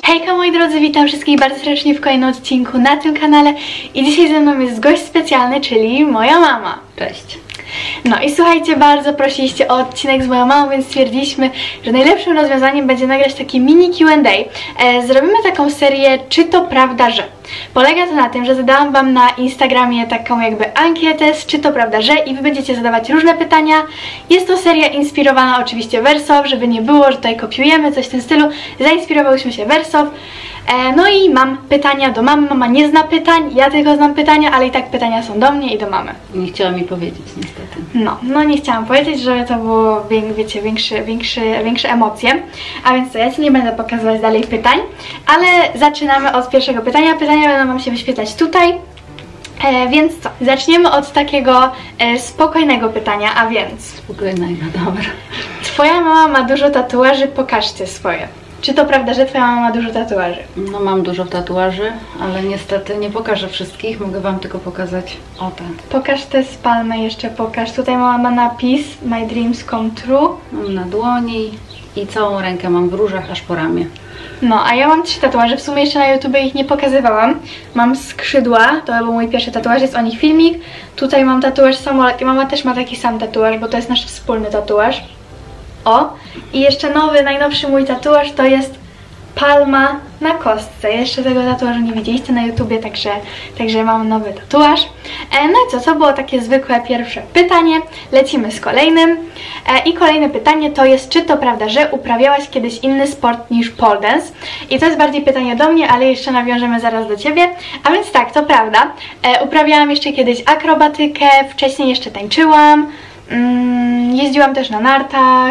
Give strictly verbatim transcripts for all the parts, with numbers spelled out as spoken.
Hejka moi drodzy, witam wszystkich bardzo serdecznie w kolejnym odcinku na tym kanale i dzisiaj ze mną jest gość specjalny, czyli moja mama. Cześć. No i słuchajcie, bardzo prosiliście o odcinek z moją mamą, więc stwierdziliśmy, że najlepszym rozwiązaniem będzie nagrać taki mini Q and A. E, zrobimy taką serię Czy to prawda, że? Polega to na tym, że zadałam wam na Instagramie taką jakby ankietę z Czy to prawda, że? I wy będziecie zadawać różne pytania. Jest to seria inspirowana oczywiście Wersow, żeby nie było, że tutaj kopiujemy coś w tym stylu. Zainspirowałyśmy się Wersow. E, no i mam pytania do mamy. Mama nie zna pytań, ja tylko znam pytania, ale i tak pytania są do mnie i do mamy. Nie chciała mi powiedzieć niestety. No, no nie chciałam powiedzieć, żeby to było, wiecie, większe, większe, większe emocje. A więc co, ja ci nie będę pokazywać dalej pytań, ale zaczynamy od pierwszego pytania. Pytania będą wam się wyświetlać tutaj. E, więc co, zaczniemy od takiego e, spokojnego pytania, a więc... Spokojnego, dobra. Twoja mama ma dużo tatuaży, pokażcie swoje. Czy to prawda, że twoja mama ma dużo tatuaży? No mam dużo tatuaży, ale niestety nie pokażę wszystkich, mogę wam tylko pokazać o ten. Pokaż tę z palmę jeszcze, pokaż. Tutaj mama ma napis My Dreams Come True. Mam na dłoni i całą rękę mam w różach aż po ramię. No, a ja mam trzy tatuaże, w sumie jeszcze na YouTubie ich nie pokazywałam. Mam skrzydła, to był mój pierwszy tatuaż, jest o nich filmik. Tutaj mam tatuaż samolot i mama też ma taki sam tatuaż, bo to jest nasz wspólny tatuaż. O! I jeszcze nowy, najnowszy mój tatuaż to jest palma na kostce. Jeszcze tego tatuażu nie widzieliście na YouTubie, także, także mam nowy tatuaż. E, no i co, to było takie zwykłe pierwsze pytanie. Lecimy z kolejnym. E, I kolejne pytanie to jest, czy to prawda, że uprawiałaś kiedyś inny sport niż pole dance? I to jest bardziej pytanie do mnie, ale jeszcze nawiążemy zaraz do ciebie. A więc tak, to prawda. E, uprawiałam jeszcze kiedyś akrobatykę, wcześniej jeszcze tańczyłam. Mm, jeździłam też na nartach.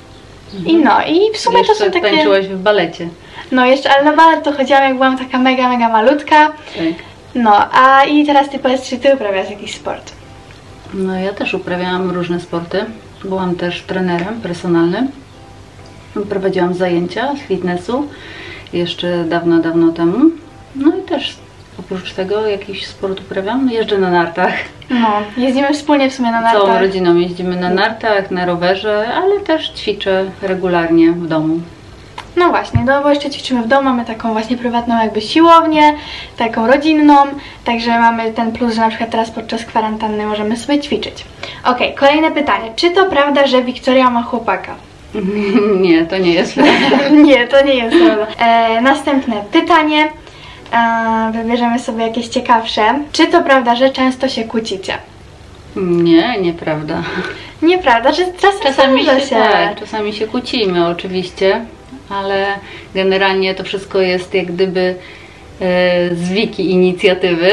I no, i w sumie jeszcze to są takie... tańczyłaś w balecie. No jeszcze, ale na balet to chodziłam jak byłam taka mega, mega malutka. Tak. No, a i teraz ty powiedz, czy ty uprawiasz jakiś sport? No ja też uprawiałam różne sporty. Byłam też trenerem personalnym. Prowadziłam zajęcia z fitnessu jeszcze dawno, dawno temu. No i też oprócz tego jakiś sport uprawiam. Jeżdżę na nartach. No, jeździmy wspólnie w sumie na nartach. Całą rodziną jeździmy na nartach, na rowerze, ale też ćwiczę regularnie w domu. No właśnie, no bo jeszcze ćwiczymy w domu, mamy taką właśnie prywatną jakby siłownię, taką rodzinną, także mamy ten plus, że na przykład teraz podczas kwarantanny możemy sobie ćwiczyć. Okej, okay, kolejne pytanie. Czy to prawda, że Wiktoria ma chłopaka? Nie, to nie jest prawda. Nie, to nie jest prawda. E, następne pytanie. E, wybierzemy sobie jakieś ciekawsze. Czy to prawda, że często się kłócicie? Nie, nieprawda. Nieprawda, że czasem Czasami się, się... tak, czasami się kłócimy oczywiście, ale generalnie to wszystko jest jak gdyby e, z Wiki inicjatywy.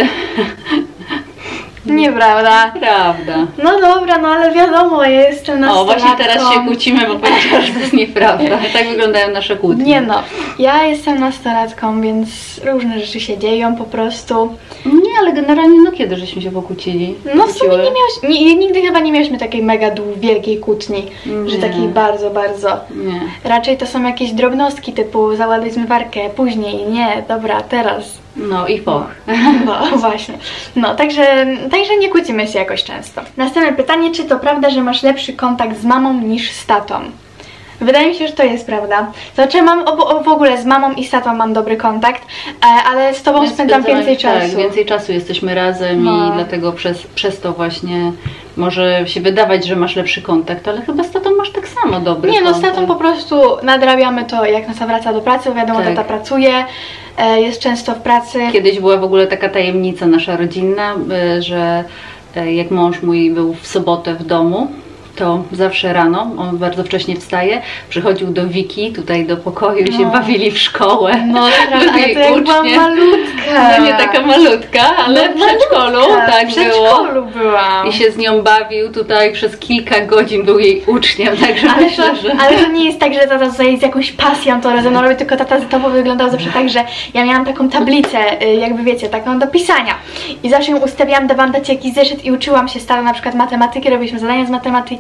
Nieprawda. Prawda. No dobra, no ale wiadomo, ja jestem nastolatką. O, właśnie teraz się kłócimy, bo powiedziałaś, że to jest nieprawda. Tak wyglądają nasze kłótnie. Nie no, ja jestem nastolatką, więc różne rzeczy się dzieją po prostu. Nie, ale generalnie no kiedy żeśmy się pokłócili? No w sumie nie miałyśmy, nie, nigdy chyba nie miałyśmy takiej mega wielkiej kłótni, nie. Że takiej bardzo, bardzo. Nie. Raczej to są jakieś drobnostki typu załaduj zmywarkę, później, nie, dobra, teraz. No i po. No właśnie. No, także, także nie kłócimy się jakoś często. Następne pytanie, czy to prawda, że masz lepszy kontakt z mamą niż z tatą? Wydaje mi się, że to jest prawda. Znaczy mam w ogóle z mamą i z tatą mam dobry kontakt, ale z tobą spędzam więcej czasu. Tak, więcej czasu jesteśmy razem no. I dlatego przez, przez to właśnie może się wydawać, że masz lepszy kontakt, ale chyba z tatą masz tak samo dobry Nie, kontakt. no z tatą po prostu nadrabiamy to, jak nasza wraca do pracy, wiadomo, tak. Tata pracuje, jest często w pracy. Kiedyś była w ogóle taka tajemnica nasza rodzinna, że jak mąż mój był w sobotę w domu, to zawsze rano, on bardzo wcześnie wstaje, przychodził do Wiki, tutaj do pokoju i no. się bawili w szkołę. No to prawda, ale to jak byłam malutka. No nie taka malutka, ale no, w przedszkolu tak w przedszkolu byłam. I się z nią bawił tutaj przez kilka godzin, był jej uczniem, także ale myślę, to, że... Ale to nie jest tak, że tata tutaj z jakąś pasją to razem robi, tylko tata to wyglądał zawsze tak, że ja miałam taką tablicę, jakby wiecie, taką do pisania. I zawsze ją ustawiałam, dawałam dać jakiś zeszyt i uczyłam się stale na przykład matematyki, robiliśmy zadania z matematyki.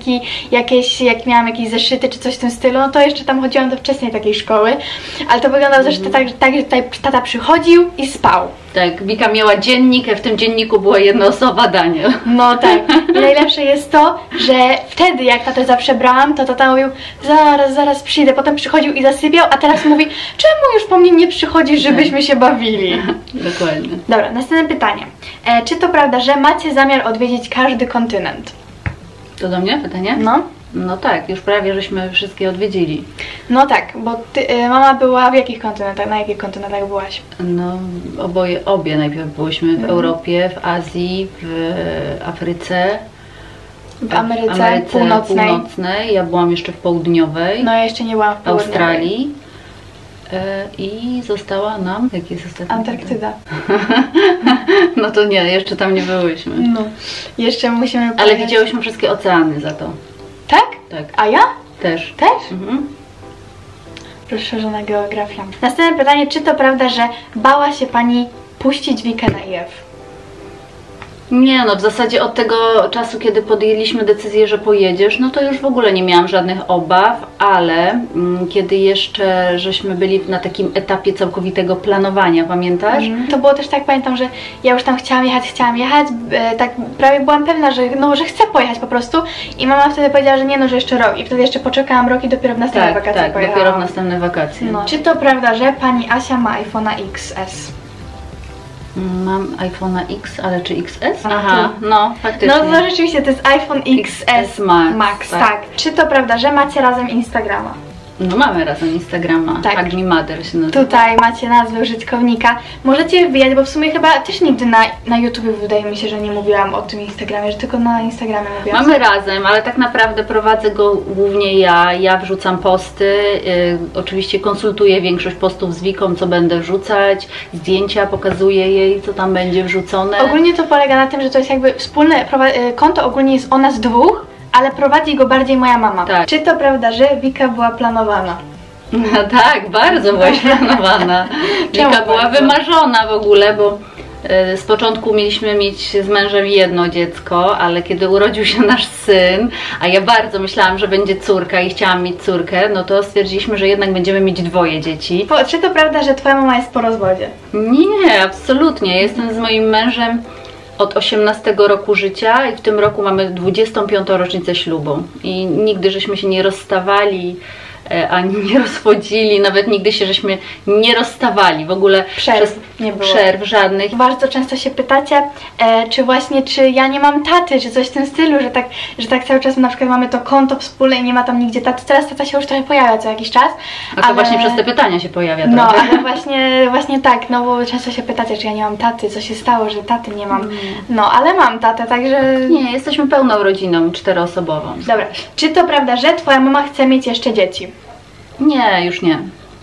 rysunki, jakieś, jak miałam jakieś zeszyty czy coś w tym stylu, no to jeszcze tam chodziłam do wczesnej takiej szkoły, ale to wyglądało mm. zresztą tak, że, tak, że tutaj tata przychodził i spał. Tak, Wika miała dziennik, a w tym dzienniku była jednoosoba Daniel. No tak. I najlepsze jest to, że wtedy jak tatę zawsze brałam, to tata mówił, zaraz, zaraz przyjdę, potem przychodził i zasypiał, a teraz mówi, czemu już po mnie nie przychodzisz, żebyśmy się bawili? Dokładnie. Dobra, następne pytanie. E, czy to prawda, że macie zamiar odwiedzić każdy kontynent? To do mnie pytanie? No. No tak, już prawie żeśmy wszystkie odwiedzili. No tak, bo ty, y, mama była w jakich kontynentach? Na jakich kontynentach byłaś? No oboje, obie najpierw byłyśmy w mm. Europie, w Azji, w Afryce, w Ameryce, w Ameryce Północnej. Północnej. Ja byłam jeszcze w Południowej. No ja jeszcze nie byłam w Południowej. Australii. I została nam... Jaki jest ostatni? Antarktyda. No to nie, jeszcze tam nie byłyśmy. No, jeszcze musimy Ale pojechać. widziałyśmy wszystkie oceany za to. Tak? Tak. A ja? Też. Też? Mhm. Rozszerzona geografia. Następne pytanie, czy to prawda, że bała się pani puścić Wikę na I F? Nie no, w zasadzie od tego czasu, kiedy podjęliśmy decyzję, że pojedziesz, no to już w ogóle nie miałam żadnych obaw, ale mm, kiedy jeszcze żeśmy byli na takim etapie całkowitego planowania, pamiętasz? Mm. To było też tak, pamiętam, że ja już tam chciałam jechać, chciałam jechać, e, tak prawie byłam pewna, że, no, że chcę pojechać po prostu i mama wtedy powiedziała, że nie no, że jeszcze rok i wtedy jeszcze poczekałam rok i dopiero w następne tak, wakacje tak, pojechałam. dopiero w następne wakacje. No. Czy to prawda, że pani Asia ma iPhone'a X S? Mam iPhone'a X, ale czy X S? A, Aha, tu. no faktycznie. No to rzeczywiście to jest iPhone X S Max, Max, tak. tak. Czy to prawda, że macie razem Instagrama? No mamy razem Instagrama, Tak. Hug Me Mother się nazywa. Tutaj macie nazwę użytkownika. Możecie wbijać, bo w sumie chyba też nigdy na, na YouTubie wydaje mi się, że nie mówiłam o tym Instagramie, że tylko na Instagramie mówiłam. Mamy razem, ale tak naprawdę prowadzę go głównie ja. Ja wrzucam posty, yy, oczywiście konsultuję większość postów z Wiką, co będę wrzucać, zdjęcia pokazuję jej, co tam będzie wrzucone. Ogólnie to polega na tym, że to jest jakby wspólne konto, ogólnie jest o nas dwóch, ale prowadzi go bardziej moja mama. Tak. Czy to prawda, że Wika była planowana? No tak, bardzo byłaś planowana. Wika była bardzo? wymarzona w ogóle, bo y, z początku mieliśmy mieć z mężem jedno dziecko, ale kiedy urodził się nasz syn, a ja bardzo myślałam, że będzie córka i chciałam mieć córkę, no to stwierdziliśmy, że jednak będziemy mieć dwoje dzieci. Po, czy to prawda, że twoja mama jest po rozwodzie? Nie, absolutnie. Jestem z moim mężem od osiemnastego roku życia i w tym roku mamy dwudziestą piątą rocznicę ślubu. I nigdy żeśmy się nie rozstawali, e, ani nie rozwodzili, nawet nigdy się żeśmy nie rozstawali. W ogóle Przerw nie było. Przerw żadnych. Bardzo często się pytacie, e, czy właśnie, czy ja nie mam taty, czy coś w tym stylu, że tak, że tak cały czas na przykład mamy to konto wspólne i nie ma tam nigdzie taty. Teraz tata się już trochę pojawia co jakiś czas. A to ale... właśnie przez te pytania się pojawia No, trochę. ale właśnie, właśnie tak, no bo często się pytacie, czy ja nie mam taty, co się stało, że taty nie mam. No, ale mam tatę, także... Nie, jesteśmy pełną rodziną, czteroosobową. Dobra, czy to prawda, że twoja mama chce mieć jeszcze dzieci? Nie, już nie.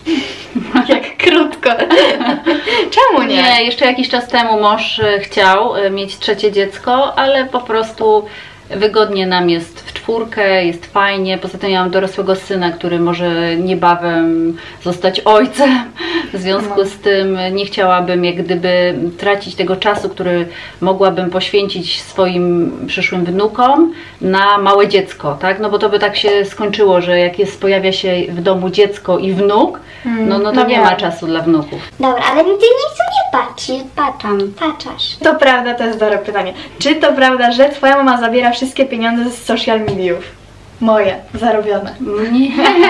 Jak krótko. Czemu nie? Nie, jeszcze jakiś czas temu mąż e, chciał e, mieć trzecie dziecko, ale po prostu wygodnie nam jest w czwórkę, jest fajnie. Poza tym ja mam dorosłego syna, który może niebawem zostać ojcem. W związku No. z tym nie chciałabym jak gdyby tracić tego czasu, który mogłabym poświęcić swoim przyszłym wnukom na małe dziecko, tak? No bo to by tak się skończyło, że jak jest, pojawia się w domu dziecko i wnuk, Hmm, no, no to no nie wiem. ma czasu dla wnuków. Dobra, ale ty nie chcę nie patrzeć, patrzam, patrzasz. To prawda, to jest dobre pytanie. Czy to prawda, że twoja mama zabiera wszystkie pieniądze z social mediów? Moje, zarobione. Nie.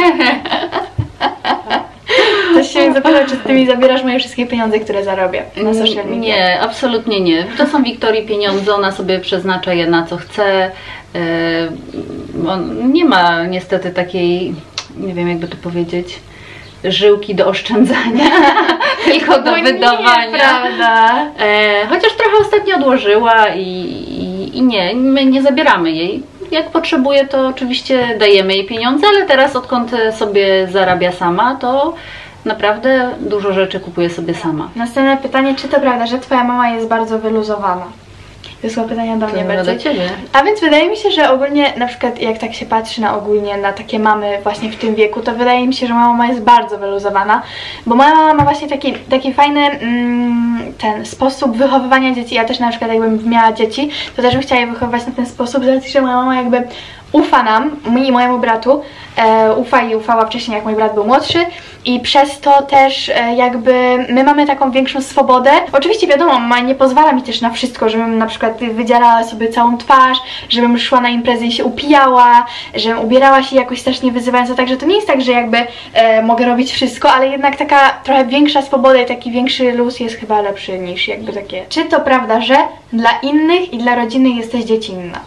Ktoś się mnie zapytał, czy ty mi zabierasz moje wszystkie pieniądze, które zarobię na social media? Nie, absolutnie nie. To są Wiktorii pieniądze, ona sobie przeznacza je na co chce. Yy, on nie ma niestety takiej, nie wiem jakby to powiedzieć, żyłki do oszczędzania, tylko do No wydawania. Nie, prawda. E, chociaż trochę ostatnio odłożyła i, i, i nie, my nie zabieramy jej. Jak potrzebuje, to oczywiście dajemy jej pieniądze, ale teraz odkąd sobie zarabia sama, to naprawdę dużo rzeczy kupuje sobie sama. Następne pytanie, czy to prawda, że twoja mama jest bardzo wyluzowana? To są pytania do mnie To bardziej. do ciebie. A więc wydaje mi się, że ogólnie, na przykład jak tak się patrzy na ogólnie na takie mamy właśnie w tym wieku, to wydaje mi się, że moja mama jest bardzo wyluzowana, bo moja mama ma właśnie taki, taki fajny mm, ten sposób wychowywania dzieci. Ja też na przykład jakbym miała dzieci, to też bym chciała je wychowywać na ten sposób, z racji, że moja mama jakby ufa nam, mi i mojemu bratu, e, ufa i ufała wcześniej, jak mój brat był młodszy i przez to też e, jakby my mamy taką większą swobodę. Oczywiście wiadomo, mama nie pozwala mi też na wszystko, żebym na przykład wydzierała sobie całą twarz, żebym szła na imprezy i się upijała, żebym ubierała się jakoś strasznie wyzywająco, także to nie jest tak, że jakby e, mogę robić wszystko, ale jednak taka trochę większa swoboda i taki większy luz jest chyba lepszy niż jakby takie. Czy to prawda, że dla innych i dla rodziny jesteś dziecinna?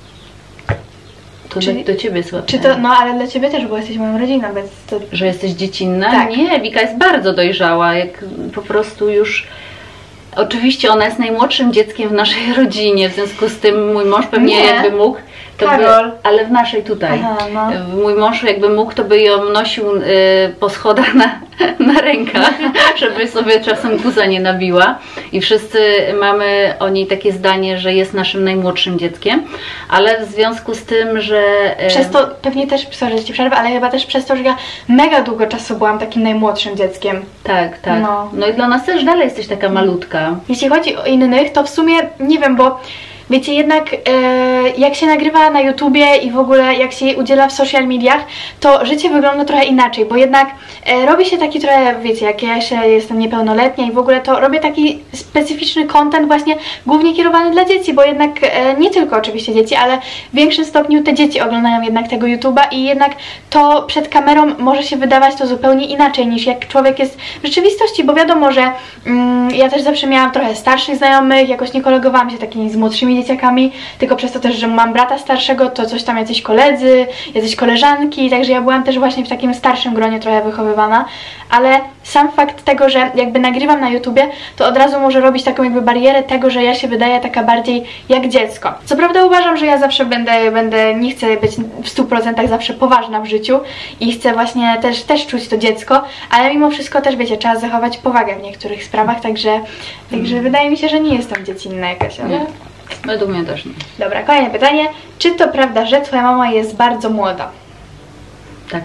To Czy- do, do ciebie słabo. Czy to, no ale dla ciebie też, bo jesteś moją rodziną, więc to... Że jesteś dziecinna? Tak. Nie, Wika jest bardzo dojrzała, jak po prostu już... Oczywiście ona jest najmłodszym dzieckiem w naszej rodzinie, w związku z tym mój mąż pewnie Nie. jakby mógł, to by, Karol. ale w naszej tutaj. Aha, no. Mój mąż jakby mógł, to by ją nosił y, po schodach na, na rękach, żeby sobie czasem guza nie nabiła. I wszyscy mamy o niej takie zdanie, że jest naszym najmłodszym dzieckiem, ale w związku z tym, że... y, Przez to pewnie też, sorry, że ci przerwę, ale chyba też przez to, że ja mega długo czasu byłam takim najmłodszym dzieckiem. Tak, tak. No. No i dla nas też dalej jesteś taka malutka. Jeśli chodzi o innych, to w sumie nie wiem, bo wiecie, jednak e, jak się nagrywa na YouTubie i w ogóle jak się jej udziela w social mediach, to życie wygląda trochę inaczej, bo jednak e, robi się taki trochę, wiecie, jak ja jeszcze jestem niepełnoletnia i w ogóle to robię taki specyficzny content właśnie głównie kierowany dla dzieci, bo jednak e, nie tylko oczywiście dzieci, ale w większym stopniu te dzieci oglądają jednak tego YouTuba i jednak to przed kamerą może się wydawać to zupełnie inaczej niż jak człowiek jest w rzeczywistości, bo wiadomo, że mm, ja też zawsze miałam trochę starszych znajomych, jakoś nie kolegowałam się takimi z młodszymi dzieciakami, tylko przez to też, że mam brata starszego, to coś tam jacyś koledzy, jacyś koleżanki, także ja byłam też właśnie w takim starszym gronie trochę wychowywana, ale sam fakt tego, że jakby nagrywam na YouTubie, to od razu może robić taką jakby barierę tego, że ja się wydaję taka bardziej jak dziecko. Co prawda uważam, że ja zawsze będę, będę nie chcę być w stu procentach zawsze poważna w życiu i chcę właśnie też, też czuć to dziecko, ale mimo wszystko też, wiecie, trzeba zachować powagę w niektórych sprawach, także, także wydaje mi się, że nie jestem dziecinna jakaś, ale... Nie. Według mnie też nie. Dobra, kolejne pytanie. Czy to prawda, że twoja mama jest bardzo młoda? Tak.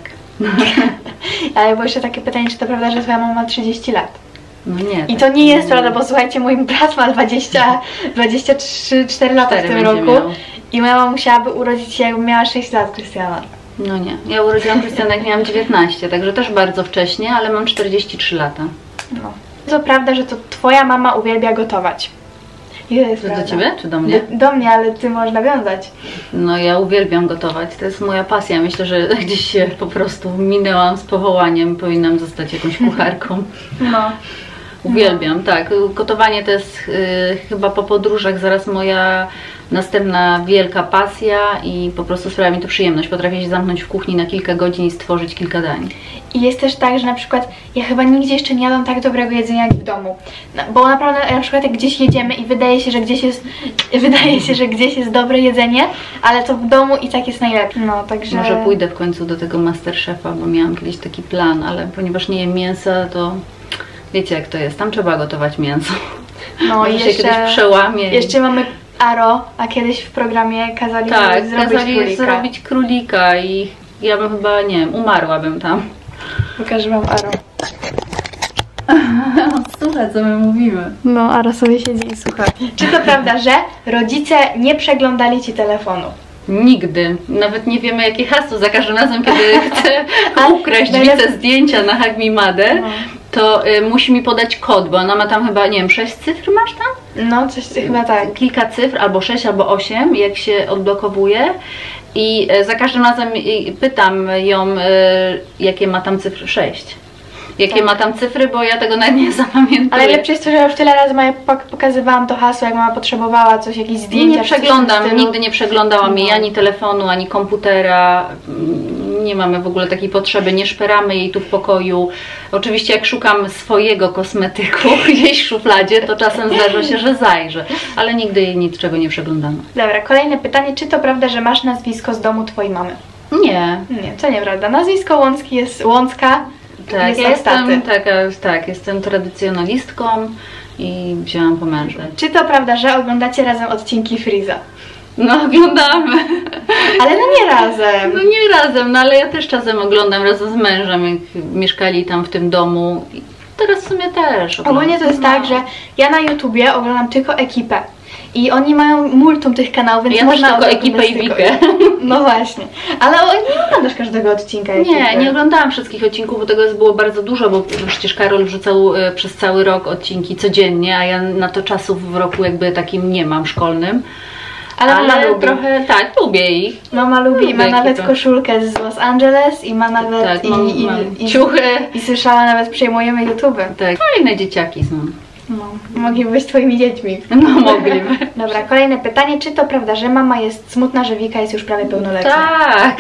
Ale było jeszcze takie pytanie, czy to prawda, że twoja mama ma trzydzieści lat? No nie. I tak, to nie jest prawda, bo słuchajcie, mój brat ma dwadzieścia, dwadzieścia trzy, cztery lata w Cztery tym będzie roku miał. i moja mama musiałaby urodzić się, jakby miała sześć lat, Krystiana. No nie. Ja urodziłam Krystiana, jak miałam dziewiętnaście, także też bardzo wcześnie, ale mam czterdzieści trzy lata. No. To prawda, że to twoja mama uwielbia gotować? I to jest To do prawda. ciebie czy do mnie? Do, do mnie, ale ty możesz nawiązać. No ja uwielbiam gotować, to jest moja pasja. Myślę, że gdzieś się po prostu minęłam z powołaniem, powinnam zostać jakąś kucharką. No. Uwielbiam, tak. Gotowanie to jest y, chyba po podróżach zaraz moja następna wielka pasja i po prostu sprawia mi to przyjemność. Potrafię się zamknąć w kuchni na kilka godzin i stworzyć kilka dań. I jest też tak, że na przykład ja chyba nigdzie jeszcze nie jadłam tak dobrego jedzenia jak w domu. No, bo naprawdę na przykład jak gdzieś jedziemy i wydaje się, że gdzieś jest wydaje się, że gdzieś jest dobre jedzenie, ale to w domu i tak jest najlepsze. No, także... Może pójdę w końcu do tego Masterchefa, bo miałam kiedyś taki plan, ale ponieważ nie jem mięsa, to wiecie jak to jest, tam trzeba gotować mięso. No Może i się jeszcze, kiedyś przełamie. i- jeszcze mamy Aro, a kiedyś w programie kazali Tak, zrobić kazali królika. zrobić królika i ja bym chyba, nie wiem, umarłabym tam. Pokażę wam Aro. Słuchaj, co my mówimy. No, Aro sobie siedzi i słucha. Czy to prawda, że rodzice nie przeglądali ci telefonu? Nigdy. Nawet nie wiemy jakie hasło za każdym razem, kiedy chcę A ukraść najlep- wice zdjęcia na Hug Me Mother, No. to y, musi mi podać kod, bo ona ma tam chyba, nie wiem, sześć cyfr masz tam? No, coś chyba tak. Kilka cyfr, albo sześć, albo osiem, jak się odblokowuje. I y, za każdym razem y, pytam ją, y, jakie ma tam cyfry sześć. Jakie Tak. ma tam cyfry, bo ja tego nawet nie zapamiętuję. Ale najlepsze jest to, że ja już tyle razy mamie pok- pokazywałam to hasło, jak mama potrzebowała coś, jakieś zdjęcia. Nie czy coś w tym przeglądam, stylu. nigdy nie przeglądałam jej No. ani telefonu, ani komputera. Nie mamy w ogóle takiej potrzeby, nie szperamy jej tu w pokoju. Oczywiście jak szukam swojego kosmetyku gdzieś w szufladzie, to czasem zdarza się, że zajrzę. Ale nigdy jej niczego nie przeglądamy. Dobra, kolejne pytanie. Czy to prawda, że masz nazwisko z domu twojej mamy? Nie. Nie, to nieprawda. Nazwisko Łącki jest Łącka. Tak, jest ja od taty. jestem taka, tak, jestem tradycjonalistką i wzięłam po mężu. Czy to prawda, że oglądacie razem odcinki Freeza? No oglądamy. Ale no nie razem. No nie razem, no ale ja też czasem oglądam razem z mężem, jak mieszkali tam w tym domu. I teraz w sumie też oglądam. Ogólnie to jest No. tak, że ja na YouTubie oglądam tylko ekipę. I oni mają multum tych kanałów, więc Ja można też tylko oglądać ekipę i tylko Wikę. ich. No właśnie. Ale o- nie oglądasz każdego odcinka ekipy. Nie, nie oglądałam wszystkich odcinków, bo tego było bardzo dużo, bo przecież Karol wrzucał e, przez cały rok odcinki codziennie, a ja na to czasu w roku jakby takim nie mam szkolnym. Ale mama Ale lubi. trochę, tak, lubię ich. Mama lubi, Lubię ma nawet ekipę. koszulkę z Los Angeles i ma nawet Tak, i, mam, i, mam i, ciuchy. i słyszała, nawet przejmujemy YouTube. Tak, fajne dzieciaki są. No, mogliby być twoimi dziećmi. No mogliby. Dobra, kolejne pytanie. Czy to prawda, że mama jest smutna, że Wika jest już prawie pełnoletnia? Tak.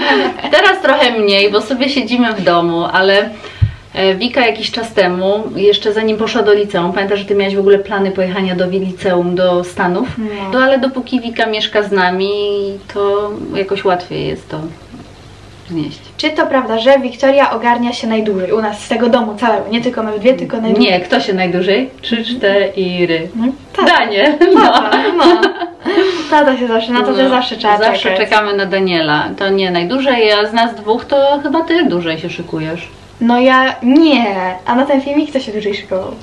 Teraz trochę mniej, bo sobie siedzimy w domu, ale e, Wika jakiś czas temu, jeszcze zanim poszła do liceum, pamiętasz, że ty miałaś w ogóle plany pojechania do liceum do Stanów? No. No ale dopóki Wika mieszka z nami, to jakoś łatwiej jest to znieść. Czy to prawda, że Wiktoria ogarnia się najdłużej u nas z tego domu całego? Nie tylko my dwie, tylko najdłużej. Nie, kto się najdłużej? Trzy, cztery. No, tak. Daniel. Tata, no. Tata się zawsze, na to też zawsze trzeba Zawsze czekać. czekamy na Daniela. To nie najdłużej, a z nas dwóch to chyba ty dłużej się szykujesz. No ja nie, a na ten filmik kto się dłużej szykował?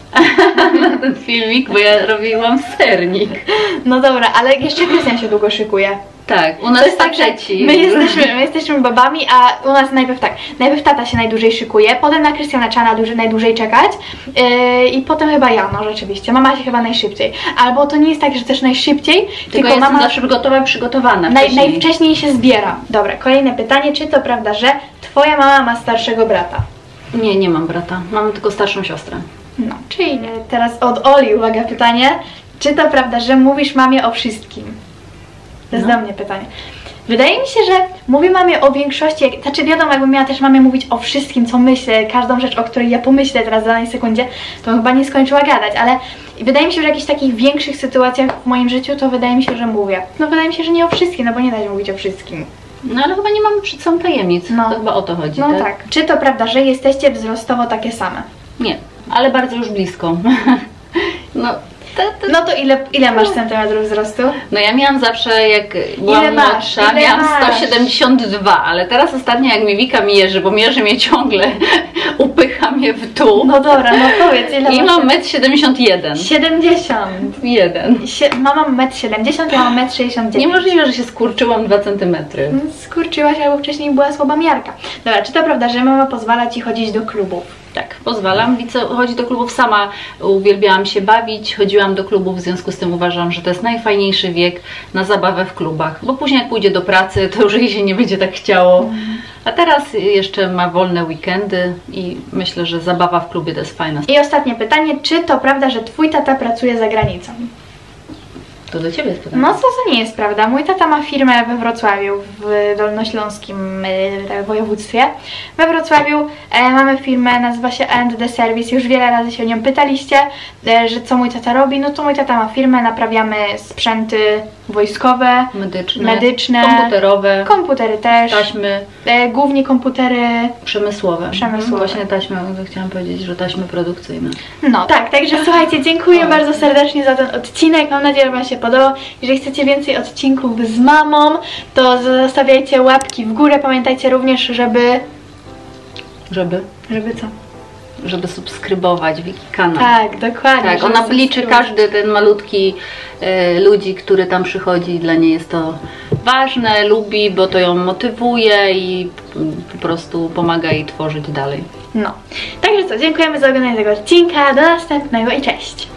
Na ten filmik, bo ja robiłam sernik. No dobra, ale jeszcze Krystian się długo szykuje. Tak, u To nas jest tak, że faceci. my jesteśmy, my jesteśmy babami, a u nas najpierw tak, najpierw tata się najdłużej szykuje, potem na Krystiana trzeba najdłużej, najdłużej czekać yy, i potem chyba ja, no rzeczywiście, mama się chyba najszybciej. Albo to nie jest tak, że też najszybciej, tylko, Tylko ja mama jestem zawsze gotowa, przygotowana naj, wcześniej. najwcześniej się zbiera. Dobra, kolejne pytanie, czy to prawda, że twoja mama ma starszego brata? Nie, nie mam brata, mam tylko starszą siostrę. No, czyli nie. Teraz od Oli, uwaga, pytanie, czy to prawda, że mówisz mamie o wszystkim? To jest No. do mnie pytanie. Wydaje mi się, że mówię mamie o większości, jak, znaczy wiadomo, jakbym miała też mamie mówić o wszystkim, co myślę, każdą rzecz, o której ja pomyślę teraz w danej sekundzie, to bym chyba nie skończyła gadać, ale wydaje mi się, że w jakichś takich większych sytuacjach w moim życiu, to wydaje mi się, że mówię. No wydaje mi się, że nie o wszystkim, no bo nie da się mówić o wszystkim. No ale chyba nie mamy przed sobą tajemnic, No. to chyba o to chodzi, No tak? tak. Czy to prawda, że jesteście wzrostowo takie same? Nie, ale bardzo już blisko. No, to, to, No to ile, ile masz centymetrów wzrostu? no ja miałam zawsze, jak byłam Ile masz? młodsza, Ile miałam masz? sto siedemdziesiąt dwa, ale teraz ostatnio jak mi Wika mierzy, bo mierzy mnie ciągle, upycha mnie w dół No dobra, no powiedz, ile i masz? mam metr siedemdziesiąt jeden. siedemdziesiąt. Jeden. Sie mama ma metr siedemdziesiąt, ja mam metr sześćdziesiąt dziewięć. Niemożliwe, że się skurczyłam dwa centymetry. Skurczyłaś, albo wcześniej była słaba miarka. Dobra, czy to prawda, że mama pozwala ci chodzić do klubów? Tak, pozwalam. Wice chodzi do klubów sama. Uwielbiałam się bawić, chodziłam do klubów, w związku z tym uważam, że to jest najfajniejszy wiek na zabawę w klubach. Bo później jak pójdzie do pracy, to już jej się nie będzie tak chciało. A teraz jeszcze ma wolne weekendy i myślę, że zabawa w klubie to jest fajna. I ostatnie pytanie, czy to prawda, że twój tata pracuje za granicą? To do ciebie jest pytanie. No co to nie jest prawda. Mój tata ma firmę we Wrocławiu, w dolnośląskim e, województwie. We Wrocławiu e, mamy firmę, nazywa się A and D Service. Już wiele razy się o nią pytaliście, e, że co mój tata robi. No to mój tata ma firmę, naprawiamy sprzęty wojskowe, Medyczne, medyczne, komputerowe, komputery też, taśmy e, głównie komputery. przemysłowe. Przemysłowe. Właśnie taśmy, chciałam powiedzieć, że taśmy produkcyjne. No tak, także słuchajcie, dziękuję Oj. bardzo serdecznie za ten odcinek. Mam nadzieję, że Wam się podobał. Jeżeli chcecie więcej odcinków z mamą, to zostawiajcie łapki w górę. Pamiętajcie również, żeby... Żeby? Żeby co? Żeby subskrybować Wiki kanał. Tak, dokładnie. Tak, żeby ona liczy subskrybować. każdy ten malutki e, ludzi, który tam przychodzi i dla niej jest to ważne, lubi, bo to ją motywuje i mm, po prostu pomaga jej tworzyć dalej. No. Także co, dziękujemy za oglądanie tego odcinka. Do następnego i cześć!